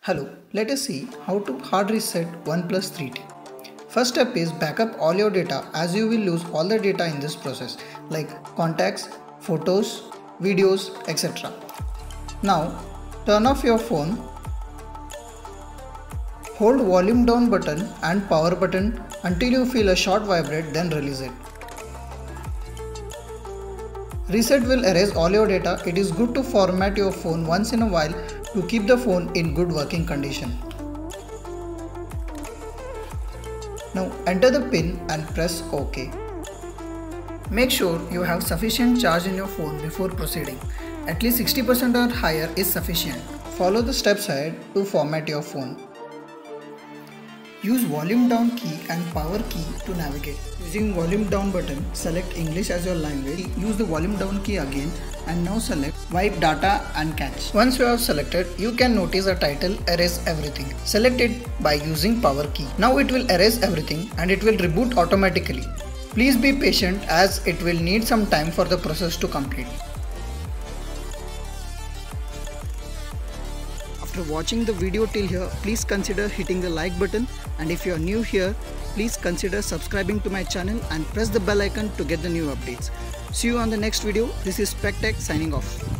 Hello, let us see how to hard reset OnePlus 3T. First step is backup all your data, as you will lose all the data in this process like contacts, photos, videos, etc. Now turn off your phone, hold volume down button and power button until you feel a short vibrate, then release it. Reset will erase all your data. It is good to format your phone once in a while to keep the phone in good working condition. Now enter the PIN and press OK. Make sure you have sufficient charge in your phone before proceeding. At least 60% or higher is sufficient. Follow the steps ahead to format your phone. Use volume down key and power key to navigate. Using volume down button, select English as your language. Use the volume down key again and now select wipe data and cache. Once you have selected, you can notice a title erase everything. Select it by using power key. Now it will erase everything and it will reboot automatically. Please be patient as it will need some time for the process to complete. After watching the video till here, please consider hitting the like button, and if you are new here, please consider subscribing to my channel and press the bell icon to get the new updates. See you on the next video. This is SpecTech signing off.